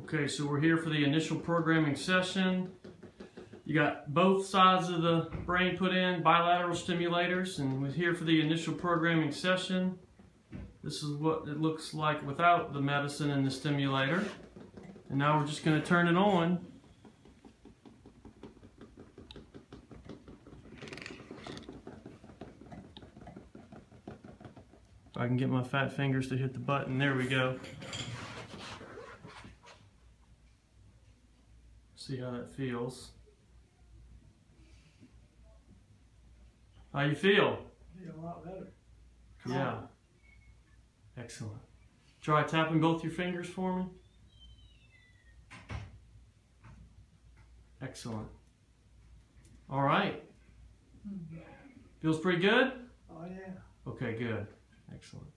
Okay, so we're here for the initial programming session. You got both sides of the brain put in, bilateral stimulators, and we're here for the initial programming session. This is what it looks like without the medicine and the stimulator. And now we're just going to turn it on. If I can get my fat fingers to hit the button, there we go. See how that feels. How you feel? I feel a lot better. Yeah. Excellent. Try tapping both your fingers for me. Excellent. All right. Feels pretty good? Oh yeah. Okay, good. Excellent.